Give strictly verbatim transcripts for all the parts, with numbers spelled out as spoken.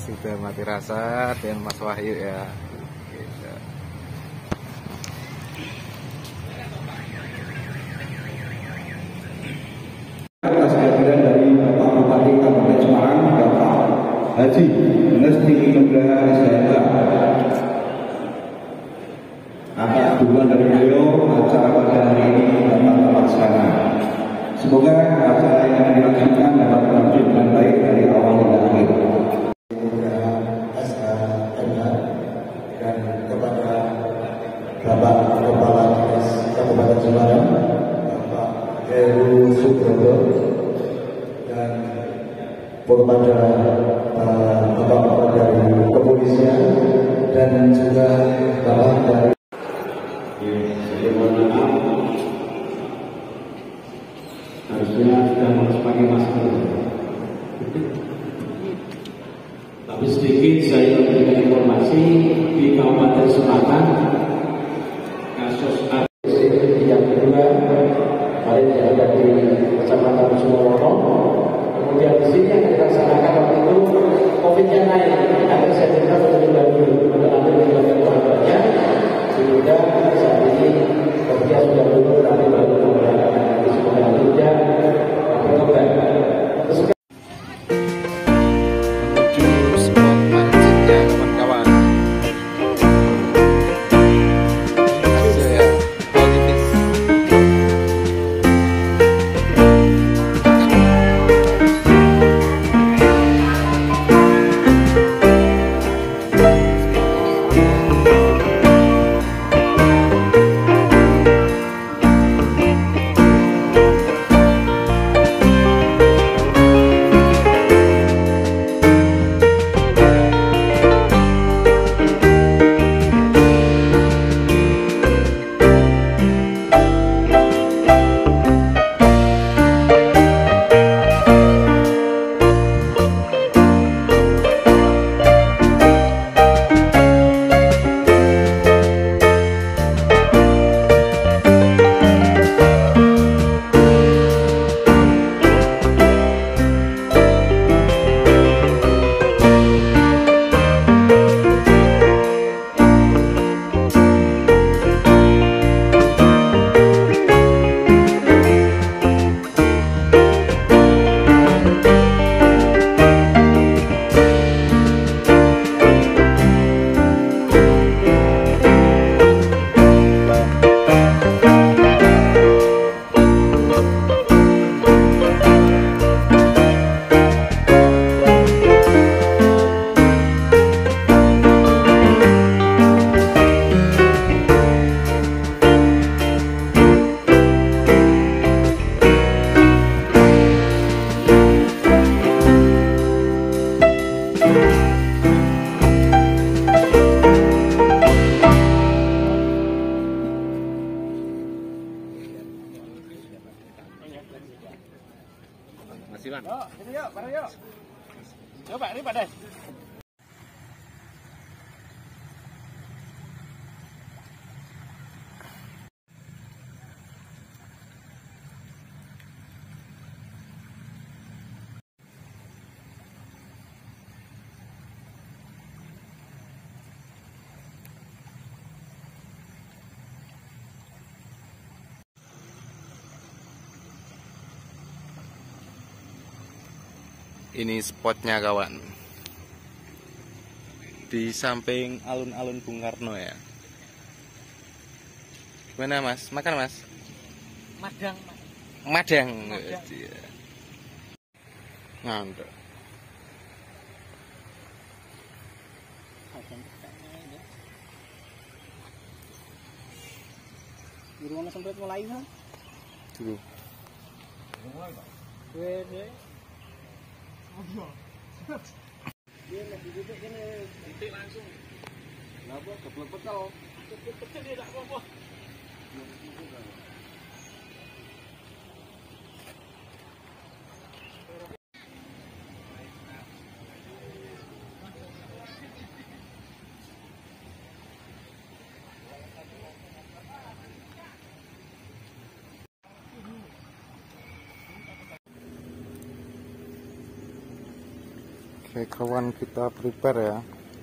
sudah mati rasa dengan Mas Wahyu ya. Gitu. Atas kehadiran dari Bapak Bupati Kabupaten Semarang, Bapak Haji Ngesti Nugraha S H M H. Atas dukungan dari beliau, acara pada hari ini dapat terlaksana. Semoga acara yang dilaksanakan dapat berlangsung dengan baik dari awal hingga akhir. S H M H dan kepada Bapak Kepala Dinas Kabupaten Semarang, Bapak Heru Sugrodo, dan kepada Bapak-Bapak dari kepolisian dan juga Bapak dari harusnya sudah harus pakai masker. Tapi sedikit saya memberikan informasi di Kabupaten Semarang kasus yang kedua kemarin yang ada di Kecamatan Sumorono. Kemudian di sini yang dilaksanakan waktu itu COVID-nya naik, akhirnya saya minta untuk juga dulu untuk nanti dilakukan keluarganya sehingga saat ini kerja sudah dulu nanti baru kemudian di sekolah kerja berkembang. Menuju spot mancingnya kawan-kawan. Hasil ya positif. Masih Bang. Yuk, sini yuk, bareng yuk. Coba ini Pak Des. Ini spotnya kawan, di samping alun-alun Bung Karno ya. Gimana Mas? Makan Mas? Madang, Mas. Madang. Madang. Ngantuk. Di rumah sempat mulai kan? Dulu. Mulai Pak. Weh, dia lebih duduk kena titik langsung. Kenapa? Kebelet bekal. Kebelet bekal dia tak apa-apa. Oke kawan, kita prepare ya.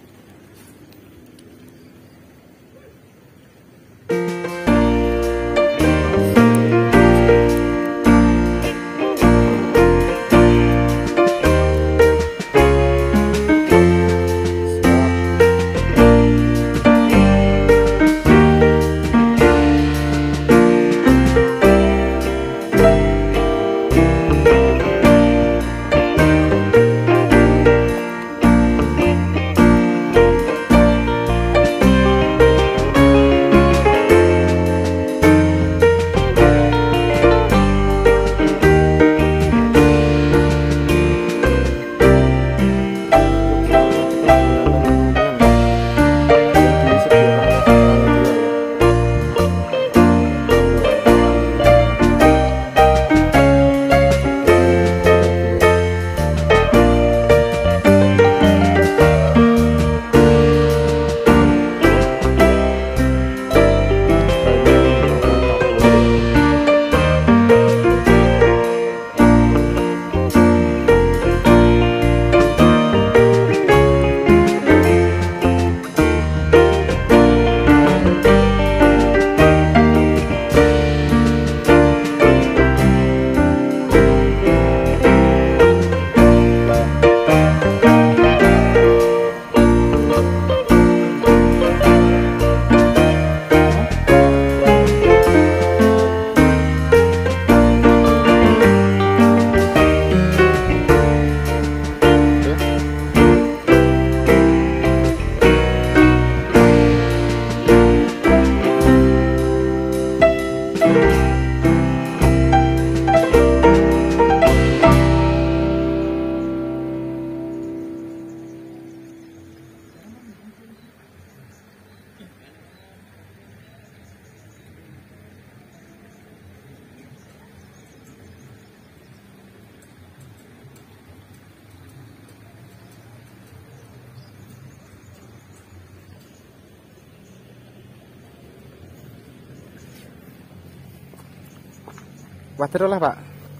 Wajar lah Pak.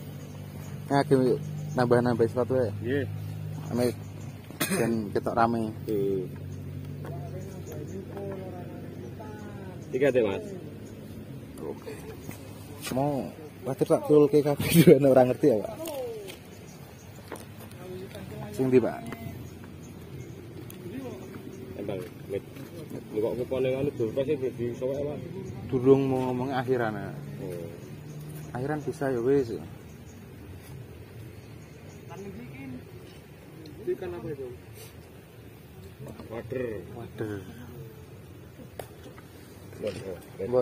Ngagi nambah-nambah sepatu ya. Nggih. Ame ben ketok rame. Hmm. Tiga deh Mas. Oke. Mau wajar tak full ke kabeh dhewe ora ngerti ya Pak. Sing ndi Pak? Tembang mit. Kok kupone anu durpes iki di sowek Pak. Durung mau ngomong akhiran. Ya. Oh. Akhiran bisa ya wis. Ikan apa itu? Wader. Waduh. Bon. Bon.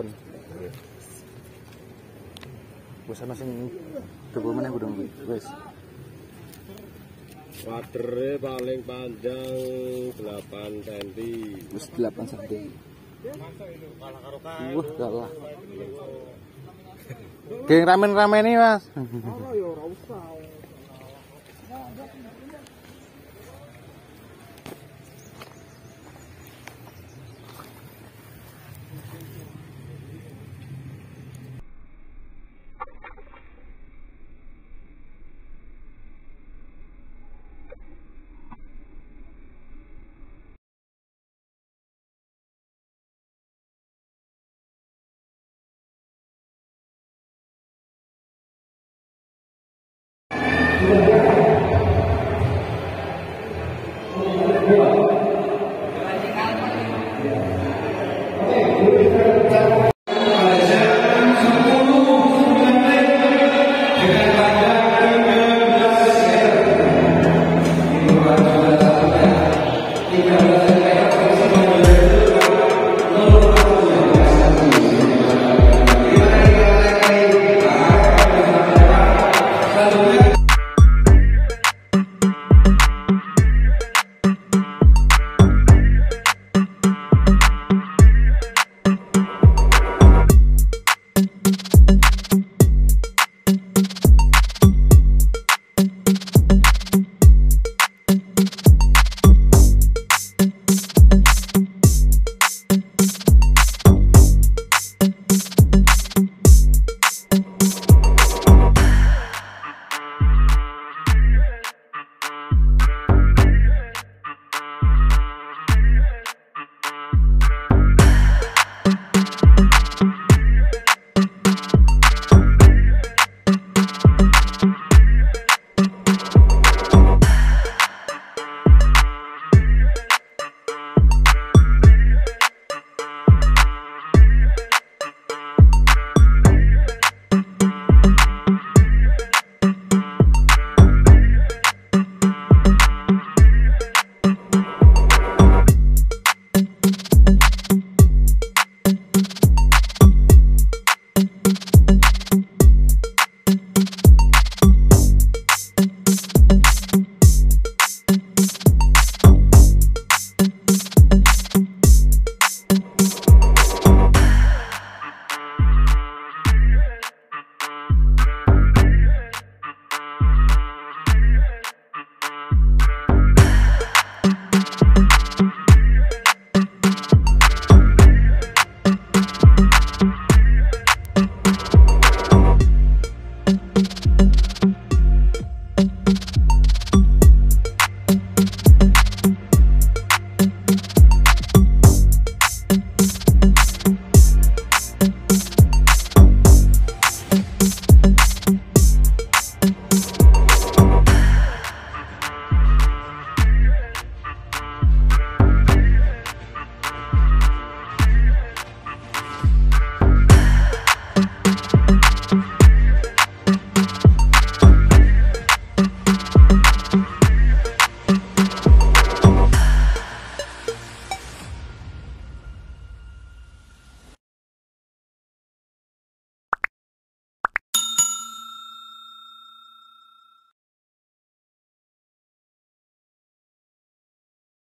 Wis ana sing coba meneh gudung kuwi. Wis. Wadere paling panjang delapan sentimeter. Wis delapan sentimeter. Wah, kalah. Geng ramen-ramen ini Mas. Ora ya ora usah.